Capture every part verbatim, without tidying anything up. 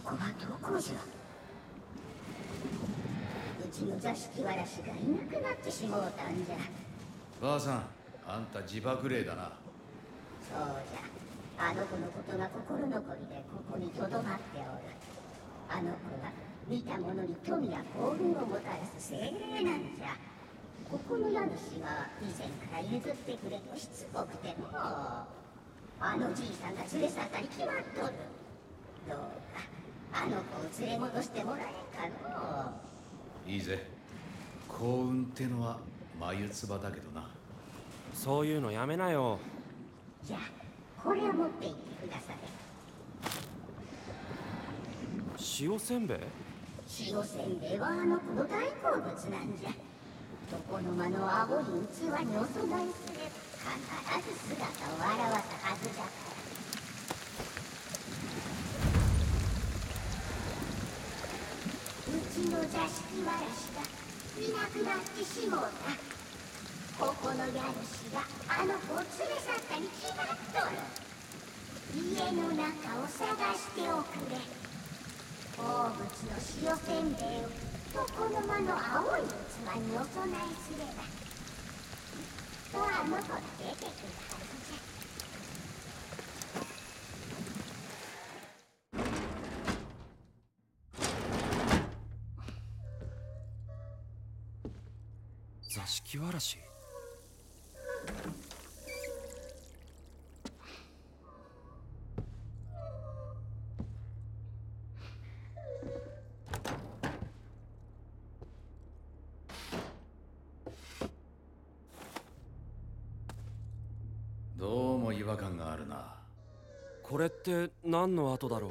こはどこじゃ。うちの座敷わらしがいなくなってしもうたんじゃ。 ばあさん、あんた自爆霊だな。 そうじゃ。あの子のことが心残りでここにとどまっておる。あの子は見た者に富や幸運をもたらす精霊なんじゃ。ここの家主は以前から譲ってくれとしつこくても、あのじいさんが連れ去ったに決まっとる。どうかあの子を連れ戻してもらえんかのう。 いいぜ。幸運ってのは眉唾だけどな。 そういうのやめなよ。 じゃあこれを持って行ってください。 塩せんべい？ 塩せんべいはあの子の大好物なんじゃ。床の間の青い器にお供えすれば必ず姿を現すはずじゃ。うちの座敷わらしがいなくなってしもうた。ここの家主があの子を連れ去ったに決まっとる。家の中を探しておくれ。好物の塩せんべいを床の間の青い器にお供えすればきっとあの子が出てくるはずじゃ。 座敷わらし？ どうも違和感があるな。 これって何の跡だろう？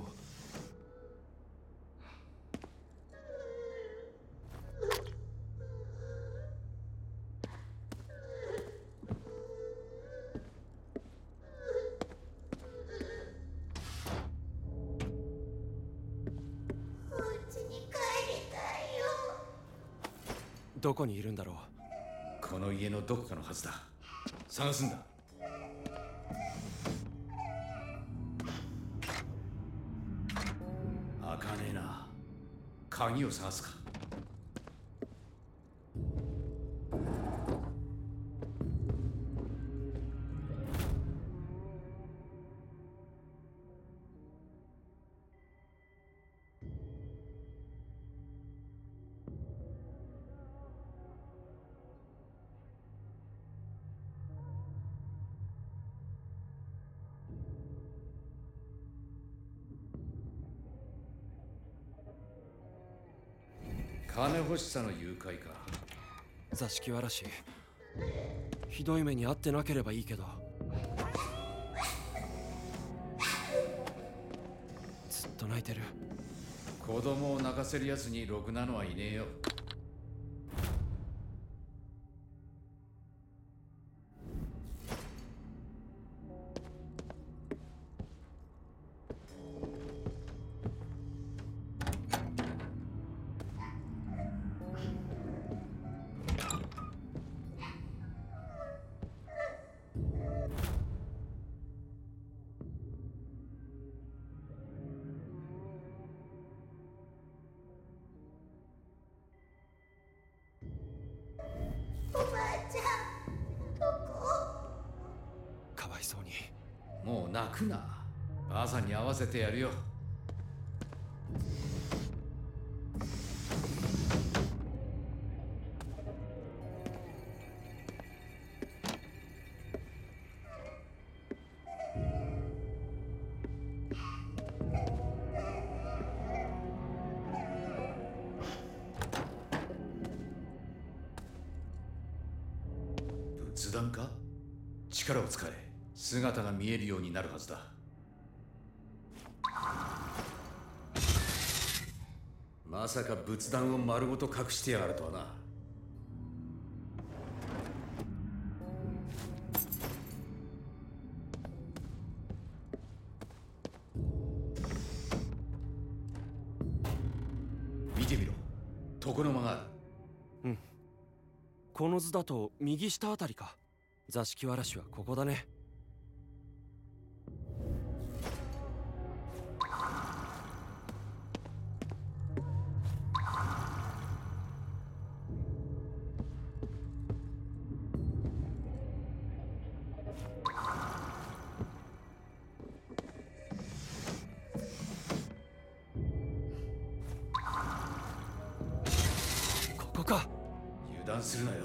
どこにいるんだろう？ この家のどこかのはずだ。探すんだ。開かねえな。鍵を探すか。金欲しさの誘拐か。 座敷わらし、ひどい目に遭ってなければいいけど。ずっと泣いてる。 子供を泣かせるやつにろくなのはいねえよ。 かわいそうに。 もう泣くな。ばあさんに会わせてやるよ。仏壇か？力を使え。姿が見えるようになるはずだ。まさか仏壇を丸ごと隠してやがるとはな。見てみろ。床の間がある。 うん。この図だと右下あたりか。座敷わらしはここだね。 乱するなよ。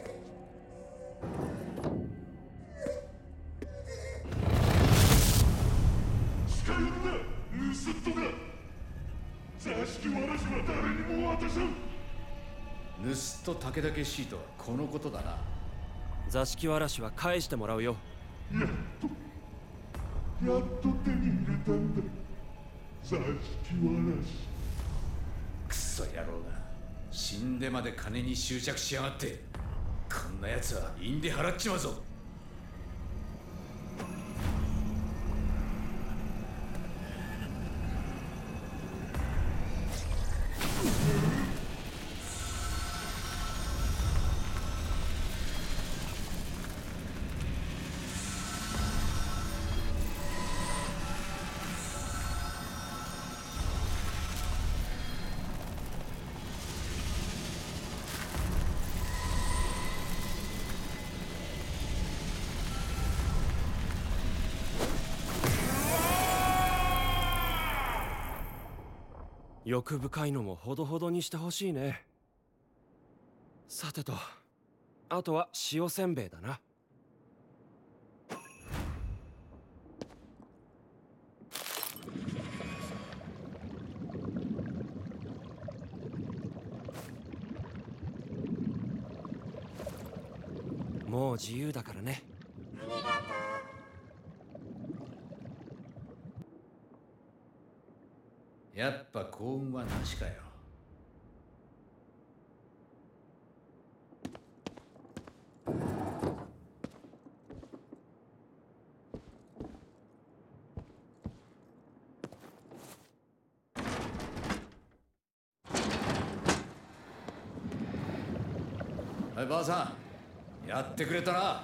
近寄るな、盗人だ。座敷わらしは誰にも渡さん。 盗っ人武々しいとはこのことだな。 座敷わらしは返してもらうよ。 やっとやっと手に入れたんだ、座敷わらし。 クソ野郎が死んでまで金に執着しやがって。こんな奴は印で払っちまうぞ。 欲深いのもほどほどにしてほしいね。さてと、あとは塩せんべいだな。もう自由だからね。 やっぱ幸運はなしかよ。はい、ばあさん、やってくれたな。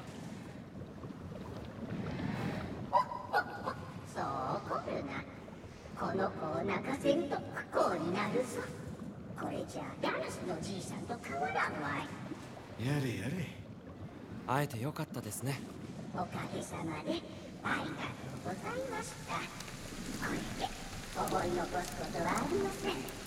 そう怒るな。この子を泣かせると不幸になるぞ。これじゃあダラスのじいさんと変わらんわい。 やれやれ。 会えてよかったですね。 おかげさまでありがとうございました。これで思い残すことはありません。